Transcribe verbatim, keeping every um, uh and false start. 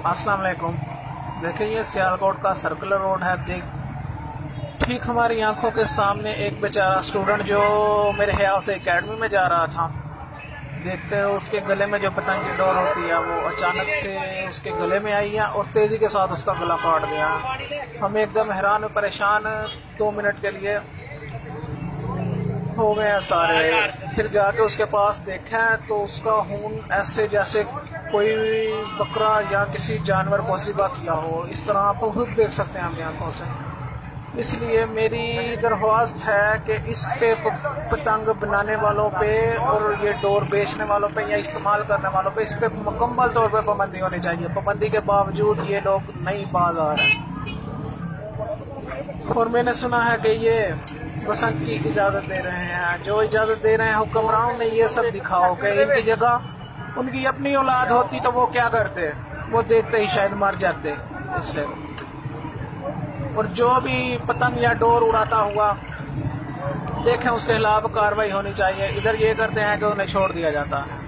अस्सलाम वालेकुम। देखिए ये सियालकोट का सर्कुलर रोड है। देख ठीक हमारी आंखों के सामने एक बेचारा स्टूडेंट जो मेरे ख्याल से एकेडमी में जा रहा था, देखते हो उसके गले में जो पतंग की डोर होती है वो अचानक से उसके गले में आई है और तेजी के साथ उसका गला काट दिया। हम एकदम हैरान और परेशान दो मिनट के लिए हो गए हैं सारे। फिर जाके उसके पास देखा तो उसका खून ऐसे जैसे कोई बकरा या किसी जानवर को ज़िबा किया हो, इस तरह आप खुद देख सकते हैं अपनी आंखों से। इसलिए मेरी दरख्वास्त है कि इस पे पतंग बनाने वालों पे और ये डोर बेचने वालों पे या इस्तेमाल करने वालों पे इस पे मुकम्मल तौर पे पाबंदी होनी चाहिए। पाबंदी के बावजूद ये लोग नहीं बाज आ रहे हैं। और मैंने सुना है कि ये बसंत की इजाज़त दे रहे हैं। जो इजाज़त दे रहे हैं हुक्मरान ने, ये सब दिखाओ कि इनकी जगह उनकी अपनी औलाद होती तो वो क्या करते, वो देखते ही शायद मर जाते इससे। और जो भी पतंग या डोर उड़ाता हुआ देखें उसके खिलाफ कार्रवाई होनी चाहिए। इधर ये करते हैं कि उन्हें छोड़ दिया जाता है।